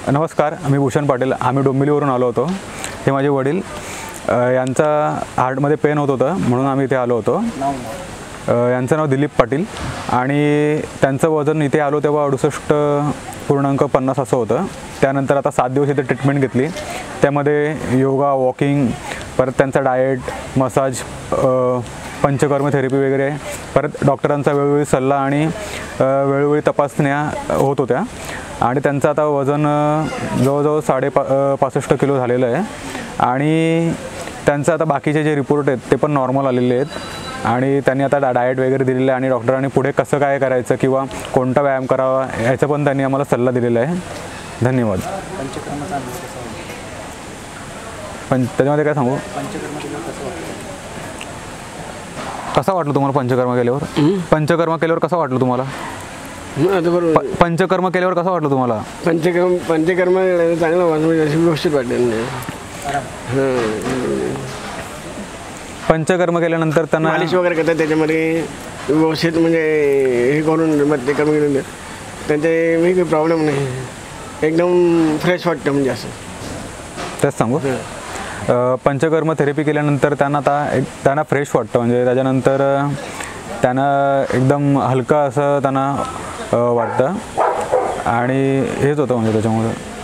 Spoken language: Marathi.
नमस्कार, मी भूषण पाटील. आम्ही डोंबिवलीवरून आलो होतो. हे माझे वडील. यांचा हार्टमध्ये पेन होत होतं म्हणून आम्ही इथे आलो होतो. यांचं नाव दिलीप पाटील आणि त्यांचं वजन इथे आलो तेव्हा 68.50 असं होतं. त्यानंतर आता 7 दिवस इथे ट्रीटमेंट घेतली. त्यामध्ये योगा, वॉकिंग, परत त्यांचा डाएट, मसाज, पंचकर्म थेरपी वगैरे, परत डॉक्टरांचा वेळोवेळी सल्ला आणि वेळोवेळी तपासण्या होत होत्या. आणि त्यांचं आता वजन जवळजवळ 65 किलो झालेलं आहे. आणि त्यांचं आता बाकीचे जे रिपोर्ट आहेत ते पण नॉर्मल आलेले आहेत. आणि त्यांनी आता डाएट वगैरे दिलेलं आहे आणि डॉक्टरांनी पुढे कसं काय करायचं किंवा कोणता व्यायाम करावा याचा पण त्यांनी आम्हाला सल्ला दिलेला आहे. धन्यवाद. त्याच्यामध्ये काय सांगू, कसं वाटलं तुम्हाला पंचकर्म केल्यावर? पंचकर्म केल्यावर कसं वाटलं तुम्हाला? पंचकर्म केल्यावर कसं वाटलं तुम्हाला? पंचकर्म चांगलं व्यवस्थित वाटलं. पंचकर्म केल्यानंतर त्यांना मालिश वगैरे करतात, त्याच्यामध्ये व्यवस्थित म्हणजे हे करून ते कर्म केल्यानंतर त्यांचे काही प्रॉब्लेम नाही, एकदम फ्रेश वाटतं. म्हणजे असं तेच सांगू, पंचकर्म थेरपी केल्यानंतर त्यांना फ्रेश वाटतं. म्हणजे त्याच्यानंतर त्यांना एकदम हलका असं त्यांना वाटतं आणि हेच होतं म्हणजे त्याच्यामुळे